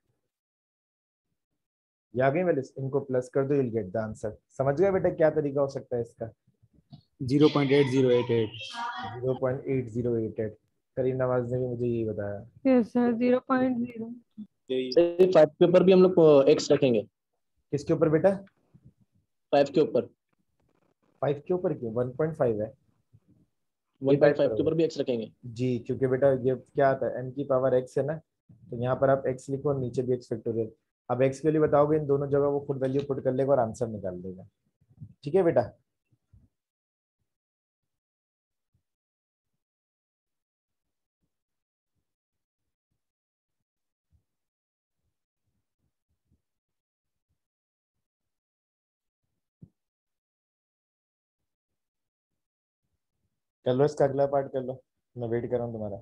ये आ गई वैल्यू, इनको प्लस कर दो, you'll get the आंसर। समझ गए बेटा क्या तरीका हो सकता है इसका? Zero point eight zero eight eight. Zero point eight zero eight eight. Karim Nawaz ने भी मुझे यही बताया। Yes sir zero point zero. Sir five के ऊपर भी हम लोग एक्स रखेंगे। किसके ऊपर बेटा? फाइव के ऊपर। फाइव के ऊपर क्यों? वन पॉइंट फाइव है, ये वन पॉइंट टाइप फाइव के करोगे। ऊपर भी एक्स रखेंगे। जी, क्योंकि बेटा ये क्या आता है, एन की पावर एक्स है ना, तो यहाँ पर आप x लिखो और नीचे भी x फैक्टोरियल। अब x के लिए बताओगे इन दोनों जगह वो खुद वैल्यू पुट कर लेगा और आंसर निकाल देगा। ठीक है बेटा। कर लो इसका अगला पार्ट कर लो, मैं वेट कर रहा हूँ तुम्हारा।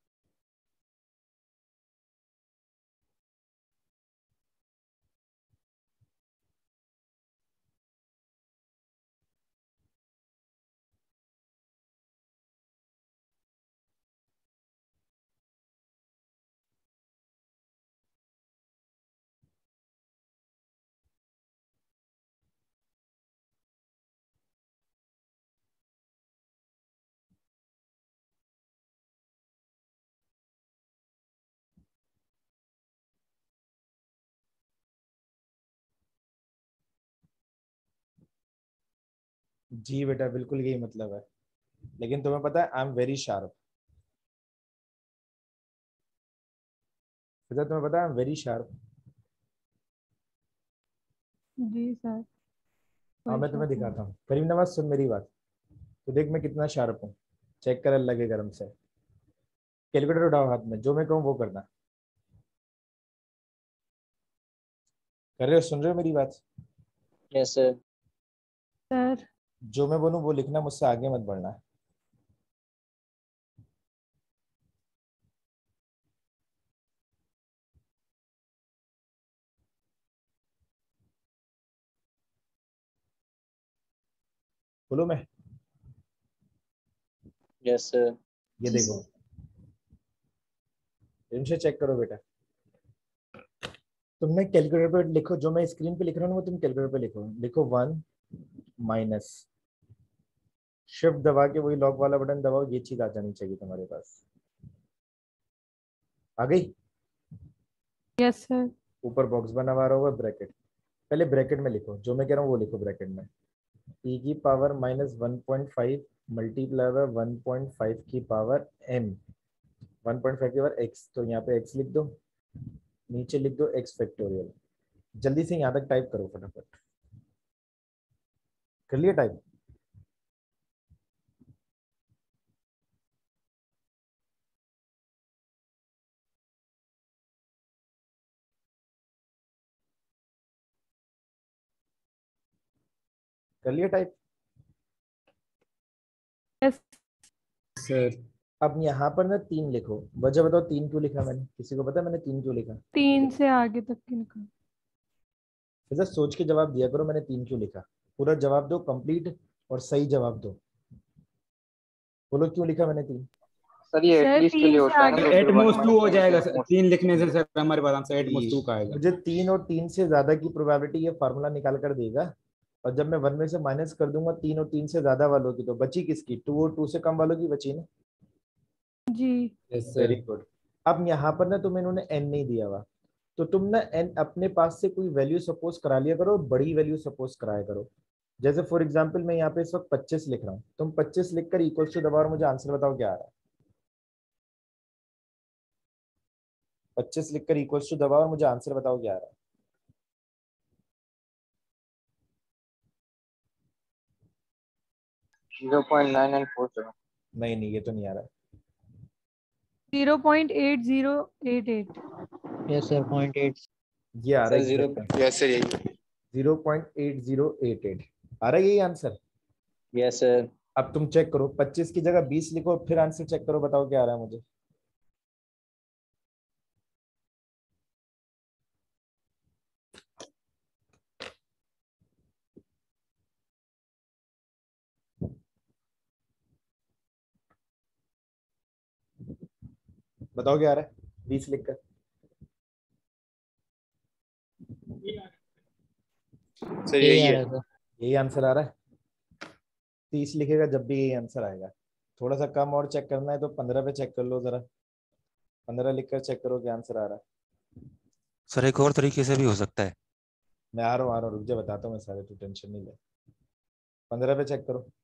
जी बेटा बिल्कुल यही मतलब है, लेकिन तुम्हें पता है आई एम वेरी शार्प। तुम्हें पता है आई एम वेरी शार्प। जी सर। हाँ कोई मैं तुम्हें शक नहीं। दिखाता हूँ। करीम नवाज सुन मेरी बात, तो देख मैं कितना शार्प हूँ। चेक कर लगे गरम से। कैलकुलेटर उठाओ हाथ में, जो मैं कहूँ वो करना। कर रहे हो, सुन रहे हो मेरी बात? Yes sir. सर जो मैं बोलूँ वो लिखना, मुझसे आगे मत बढ़ना। बोलो मैं। Yes sir. ये देखो, इनसे चेक करो बेटा। तुमने कैलकुलेटर पे लिखो, जो मैं स्क्रीन पे लिख रहा हूँ वो तुम कैलकुलेटर पे लिखो। लिखो वन माइनस, शिफ्ट दबा के वही लॉक वाला बटन दबाओ, ये चीज आ जानी चाहिए तुम्हारे पास। आ गई? Yes sir. ऊपर बॉक्स बना हुआ रहा होगा, ब्रैकेट। पहले ब्रैकेट में लिखो, जो मैं कह रहा हूँ वो लिखो ब्रैकेट में। e की power minus one point five multiply by one point five की power m, one point five की पावर x। तो यहाँ पे x लिख दो, नीचे लिख दो x फैक्टोरियल। जल्दी से यहाँ तक टाइप करो फटाफट। कर लिया टाइप? कर लिया टाइप? यस सर अब यहाँ पर ना तीन लिखो। वजह बताओ तीन क्यों लिखा मैंने, किसी को पता है मैंने तीन क्यों लिखा? तीन से आगे तक की निकाल। फिर सोच के जवाब दिया करो मैंने तीन क्यों लिखा। पूरा जवाब दो कंप्लीट और सही जवाब दो। बोलो क्यों लिखा मैंने तीन? सर ये सर एटलीस्ट के तीन लिए से होता है ना, आगे तो एट फिर वन मोस्ट टू माइनस हो फाइव जाएगा से सर, मोस्ट। तीन लिखने से सर हमारे पास आंसर एट मोस्ट टू का आएगा। मुझे तीन और तीन से ज्यादा की प्रोबेबिलिटी ये फार्मूला निकाल कर देगा। और जब मैं वन में से माइनस कर दूंगा तीन और तीन से ज्यादा वालों की, तो बची किसकी? टू और टू से कम वालों की बची ना। जी। Yes very sir. गुड। अब यहाँ पर ना तुम्हें इन्होंने एन नहीं दिया हुआ, तो तुम ना एन अपने पास से कोई वैल्यू सपोज करा लिया करो, बड़ी वैल्यू सपोज कराया करो। जैसे फॉर एग्जांपल मैं यहाँ पे इस वक्त पच्चीस लिख रहा हूँ, तुम पच्चीस लिखकर इक्वल टू दबाओ और मुझे आंसर बताओ क्या आ रहा है। पच्चीस लिखकर इक्वल टू दबाओ और मुझे आंसर बताओ क्या आ रहा है। Zero point nine nine four seven. नहीं नहीं, ये तो नहीं आ रहा। Zero point eight zero eight eight. Yes sir point eight. ये आ रहा सर है जीरो। एग्जैक्ट। यस सर यही। Zero point eight zero eight eight आ रहा है यही आंसर। Yes sir. अब तुम चेक करो, पच्चीस की जगह बीस लिखो, फिर आंसर चेक करो, बताओ क्या आ रहा है मुझे। बताओ क्या आ रहा है बीस लिखकर। सर यही है। यही आंसर आ रहा है। तीस लिखेगा जब भी यही आंसर आएगा। थोड़ा सा कम और चेक करना है तो पंद्रह पे चेक कर लो जरा। पंद्रह लिखकर चेक करो क्या आंसर आ रहा है। सर एक और तरीके से भी हो सकता है। मैं आ रहा हूँ आ रहा हूँ, रुक जा बताता हूँ मैं सारे, तू टेंशन नहीं ले। पंद्रह पे चेक करो।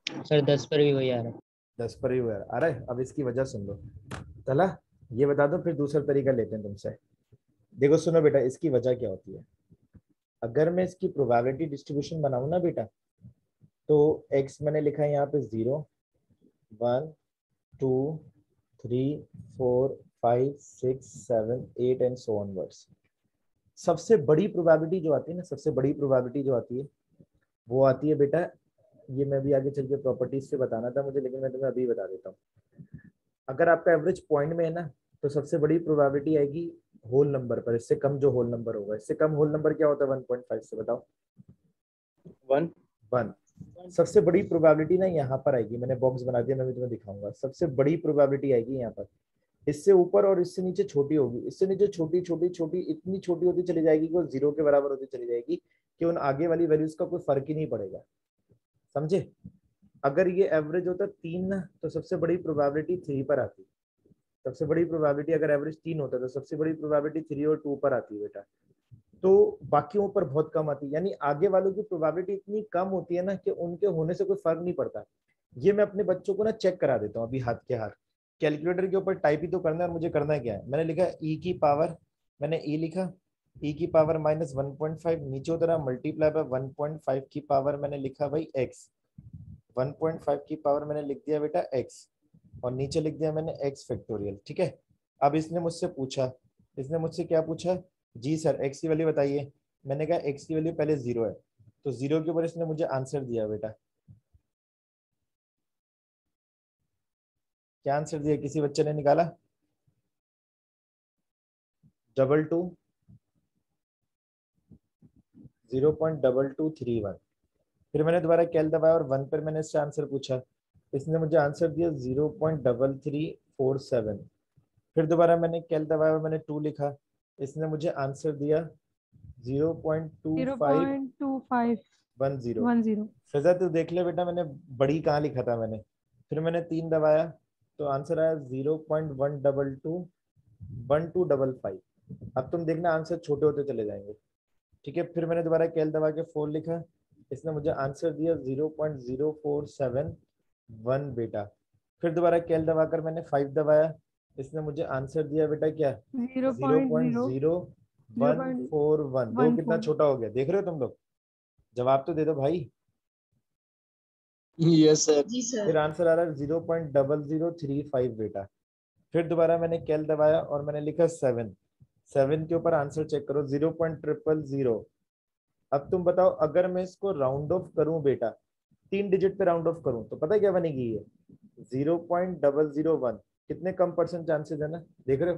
सर दस पर भी वही आ रहा है। दस पर ही हुआ है। अरे अब इसकी वजह सुन लो। चला ये बता दो, फिर दूसरा तरीका लेते हैं तुमसे। देखो सुनो बेटा, इसकी वजह क्या होती है। अगर मैं इसकी प्रोबेबिलिटी डिस्ट्रीब्यूशन बनाऊं ना बेटा, तो x मैंने लिखा है यहाँ पे zero, one, two, three, four, five, six, seven, eight and so onwards. सबसे बड़ी प्रोबेबिलिटी जो आती है ना, सबसे बड़ी प्रोबेबिलिटी जो आती है वो आती है बेटा, ये मैं भी आगे चल के प्रॉपर्टीज से बताना था मुझे, लेकिन मैं तुम्हें अभी बता देता हूँ। अगर आपका एवरेज पॉइंट में है ना, तो सबसे बड़ी प्रोबेबिलिटी आएगी होल नंबर पर। इससे कम जो होल नंबर होगा, इससे कम होल नंबर क्या होता है वन पॉइंट फाइव से, बताओ। One one. सबसे बड़ी प्रोबेबिलिटी ना यहाँ पर आएगी, मैंने बॉक्स बना दिया, मैं भी तुम्हें दिखाऊंगा। सबसे बड़ी प्रोबेबिलिटी आएगी यहाँ पर। इससे ऊपर और इससे नीचे छोटी होगी, इससे नीचे छोटी छोटी छोटी इतनी छोटी होती चली जाएगी कि वो जीरो के बराबर होती चली जाएगी, कि उन आगे वाली वैल्यूज का कोई फर्क ही नहीं पड़ेगा। समझे? अगर ये एवरेज होता तीन ना, तो सबसे बड़ी प्रोबेबिलिटी थ्री पर आती। सबसे बड़ी प्रोबेबिलिटी अगर एवरेज तीन होता तो सबसे बड़ी प्रोबेबिलिटी थ्री और टू पर आती है बेटा। तो बाकियों पर बहुत कम आती है, यानी आगे वालों की प्रोबेबिलिटी इतनी कम होती है ना कि उनके होने से कोई फर्क नहीं पड़ता। ये मैं अपने बच्चों को ना चेक करा देता हूँ अभी हाथ के हाथ। कैलकुलेटर के ऊपर टाइप ही तो करना है, और मुझे करना क्या है, मैंने लिखा ई की पावर, मैंने ई लिखा ई की power minus one point five, नीचे उतरा multiply by one point five की पावर मैंने लिखा भाई एक्स, वन पॉइंट फाइव की पावर मैंने लिख दिया बेटा एक्स, और नीचे लिख दिया मैंने एक्स फैक्टोरियल। ठीक है। अब इसने मुझसे पूछा, इसने मुझसे क्या पूछा, जी सर एक्स की वैल्यू बताइए। मैंने कहा एक्स की वैल्यू पहले जीरो है, तो जीरो के ऊपर इसने मुझे आंसर दिया बेटा। क्या आंसर दिया, किसी बच्चे ने निकाला? Double two zero point double two three one. फिर मैंने दोबारा कैल दबाया और वन पर मैंने इससे आंसर पूछा, इसने मुझे आंसर दिया zero point double three four seven. फिर दोबारा मैंने कैल दबाया और मैंने टू लिखा, इसने मुझे आंसर दिया zero point two zero five point two five one zero. One zero. Fiza तू देख ले बेटा, मैंने बड़ी कहाँ लिखा था मैंने। फिर मैंने तीन दबाया तो आंसर आया zero point one double two one two double five. अब तुम देखना आंसर छोटे होते चले जाएंगे। ठीक है। फिर मैंने दोबारा कैल दबा के फोर लिखा, इसने मुझे आंसर दिया zero point zero four seven one बेटा। फिर दोबारा कैल दबाकर मैंने फाइव दबाया, इसने मुझे आंसर दिया बेटा क्या, zero zero point point zero zero zero one point four one. दो वन कितना फोर। छोटा हो गया, देख रहे हो तुम लोग? जवाब तो दे दो भाई। Yes sir. फिर आंसर आ रहा है zero point double zero three five बेटा। फिर दोबारा मैंने कैल दबाया और मैंने लिखा सेवन, सेवन के ऊपर आंसर चेक करो जीरो पॉइंट ट्रिपल जीरो। अब तुम बताओ, अगर मैं इसको राउंड ऑफ करूं बेटा, तीन डिजिट पे राउंड ऑफ करूं, तो पता है क्या बनेगी ये, zero point double zero one. कितने कम परसेंट चांसेस है ना, देख रहे हो?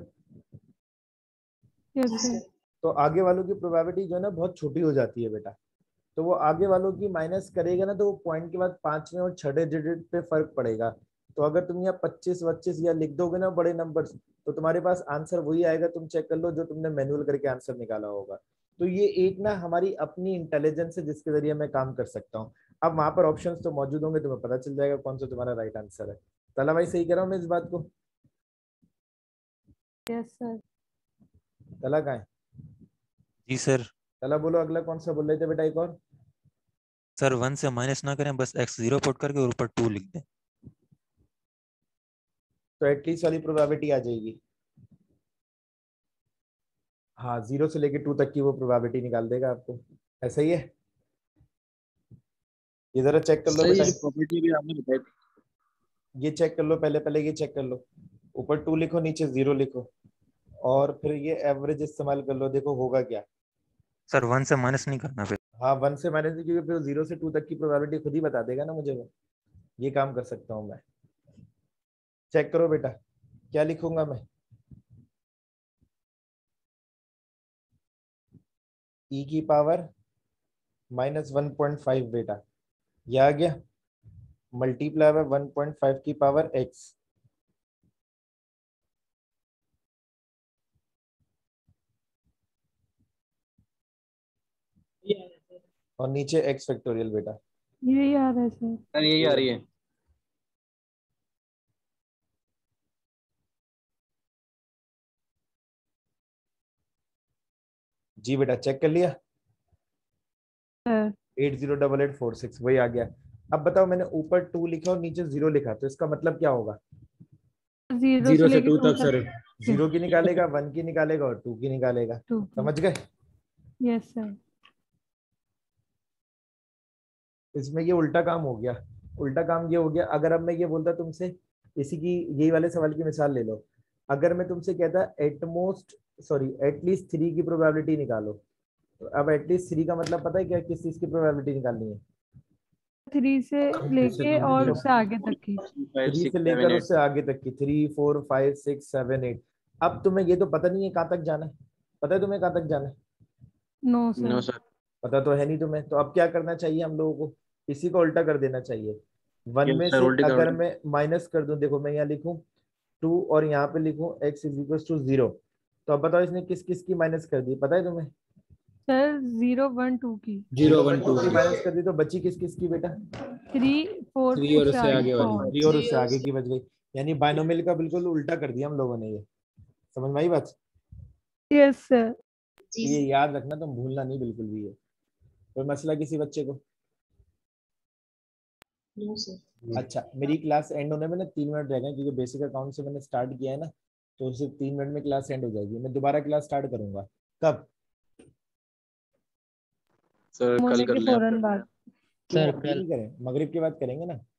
Yes sir. तो आगे वालों की प्रोबेबिलिटी जो है ना बहुत छोटी हो जाती है बेटा। तो वो आगे वालों की माइनस करेगा ना, तो वो पॉइंट के बाद पांचवें और छठे डिजिट पे फर्क पड़ेगा। तो अगर तुम यहाँ पच्चीस वच्चीस या लिख दोगे ना बड़े नंबर्स, तो तुम्हारे पास आंसर वही आएगा, तुम चेक कर लो, जो तुमने मैनुअल करके आंसर निकाला होगा। तो ये एक ना हमारी अपनी इंटेलिजेंस है जिसके जरिए मैं काम कर सकता हूँ। अब वहां पर ऑप्शंस तो मौजूद होंगे, तुम्हें पता चल जाएगा कौन सा तुम्हारा राइट आंसर है। तला भाई सही कह रहा हूँ मैं इस बात को? Yes sir. तला कहाँ है? जी सर। तला बोलो अगला कौन सा बोल रहे थे बेटा एक और? सर वन से माइनस ना करें, बस एक्स जीरो पुट करके और ऊपर टू लिख दें। तो एटलीस्ट वाली प्रोबेबिलिटी आ जाएगी। हाँ, जीरो से लेके टू तक की वो प्रोबेबिलिटी निकाल देगा आपको। ऐसा ही है? ये जरा चेक कर लो सर बेटा, ये प्रॉपर्टी भी आपने बताई थी। ये चेक कर लो पहले, पहले ये चेक कर लो। ऊपर टू लिखो, नीचे जीरो लिखो, और फिर ये एवरेज इस्तेमाल कर लो, देखो होगा क्या। सर वन से माइनस नहीं करना फिर? हाँ, वन से माइनस, क्योंकि फिर जीरो से टू तक की प्रोबेबिलिटी खुद ही बता देगा ना मुझे वो। ये काम कर सकता हूँ मैं। चेक करो बेटा, क्या लिखूंगा मैं, ई की power minus one point five बेटा, ये आ गया, multiply by one point five की पावर एक्स, और नीचे एक्स फैक्टोरियल बेटा। यही आ रहा है सर। सर यही आ रही है। जी बेटा, चेक कर लिया? Sir eight zero double eight four six वही आ गया। अब बताओ मैंने ऊपर टू लिखा और नीचे जीरो लिखा तो इसका मतलब क्या होगा? जीरो जीरो से से लेके टू टू तक सर। जीरो की निकालेगा, वन की निकालेगा और टू की निकालेगा। टू समझ गए? Yes sir. इसमें ये उल्टा काम हो गया। उल्टा काम ये हो गया, अगर अब मैं ये बोलता तुमसे, इसी की यही वाले सवाल की मिसाल ले लो, अगर मैं तुमसे कहता एटमोस्ट सॉरी एटलीस्ट थ्री की प्रोबेबिलिटी निकालो, तो अब एटलीस्ट थ्री का मतलब पता है क्या, किस चीज की प्रोबेबिलिटी निकालनी है? थ्री से लेके और उससे आगे तक की। थ्री से लेकर उससे आगे तक की, three four five six seven eight. अब तुम्हें ये तो पता नहीं है कहाँ तक जाना है, पता है तुम्हें कहाँ तक जाना है? No no sir. सर। पता तो है नहीं तुम्हें, तो अब क्या करना चाहिए हम लोगों को? इसी को उल्टा कर देना चाहिए। वन Yes, में sir, से उल्टी कर अगर दो। मैं माइनस कर दूं, देखो मैं यहाँ लिखूं टू और यहाँ पे लिखूं X is equal to zero, तो अब बताओ इसने किस किस की माइनस कर दी, पता है तुम्हें? सर जीरो वन टू की। जीरो वन टू की माइनस कर दी, तो बची किस किस की बेटा? थ्री फोर थ्री और उससे उससे आगे आगे वाली। फोर। थ्री और उससे आगे की बच गई। यानी बाइनोमियल का बिल्कुल उल्टा कर दिया हम लोगों ने। ये समझ में आई बात? Yes sir. ये याद रखना, तुम भूलना नहीं बिल्कुल भी। है कोई मसला किसी बच्चे को? अच्छा, मेरी क्लास एंड होने में ना तीन मिनट रह गए, क्योंकि बेसिक अकाउंट से मैंने स्टार्ट किया है ना, तो सिर्फ तीन मिनट में क्लास एंड हो जाएगी। मैं दोबारा क्लास स्टार्ट करूंगा कब? सर मुझे कल कर के लें आप। फौरन बाद। क्यों सर अभी कल नहीं करें? मगरिब के बाद करेंगे ना।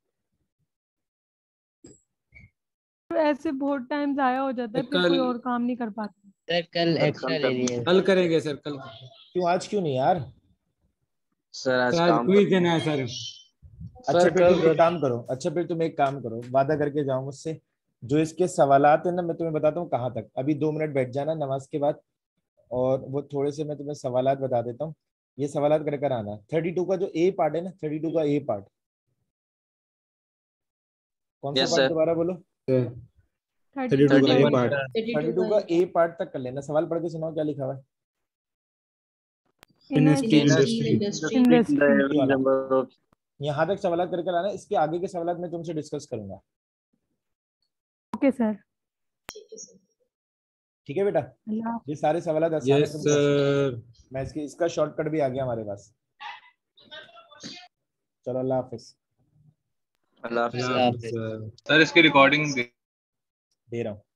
ऐसे बहुत टाइम जाया हो जाता है, फिर कल- कोई और काम नहीं कर पाता। सर कल सर, एक्स्ट्रा कल ले कर- लिए। कल करेंगे सर, कल। क्यों आज क्यों नहीं यार? सर आज सर आज काम क्विज देना है सर। अच्छा सर फिर कल तुम एक कर- काम करो, अच्छा फिर तुम एक काम करो, वादा करके जाओ मुझसे, जो इसके सवालात है ना मैं तुम्हें बताता हूँ कहाँ तक। अभी दो मिनट बैठ जाना नमाज के बाद, और वो थोड़े से मैं तुम्हें सवालात बता देता हूँ, ये सवालात कर कर आना। थर्टी टू का जो ए पार्ट है ना, थर्टी टू का ए पार्ट, कौन सा Yes, पार्ट sir. दोबारा बोलो? थर्टी टू का थर्टी ये पार्ट। थर्टी टू का ए पार्ट तक कर लेना। सवाल पढ़ के सुनाओ क्या लिखा हुआ है। In steel steel industry. ये वाला। यहाँ तक सवाल कर कर आना, इसके आगे के सवाल मैं तुमसे डिस्कस करूंगा। Okay sir. ठीक है बेटा? अल्लाह। ये सारे सवाल आसान है, यस तुम कर सकते हो। सर। मैं इसकी इसका शॉर्टकट भी आ गया हमारे पास। चलो अल्लाह हाफिज। अल्लाह हाफिज। अल्लाह हाफिज। सर सर इसकी रिकॉर्डिंग दे रहा हूँ।